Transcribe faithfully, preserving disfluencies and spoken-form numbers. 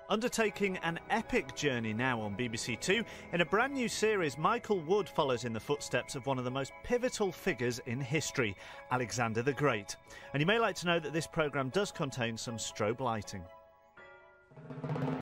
Undertaking an epic journey now on B B C Two, in a brand new series, Michael Wood follows in the footsteps of one of the most pivotal figures in history, Alexander the Great. And you may like to know that this programme does contain some strobe lighting.